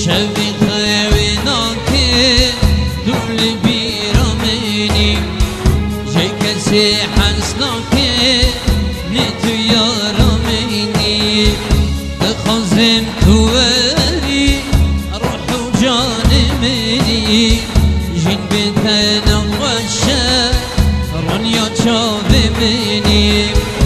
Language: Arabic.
شوی خوینا که دول بیرامنی جه کسی حسنا که نتو یارامنی بخوزم توری روح و جان منی جن بتنم وشه رونیا چاوه منی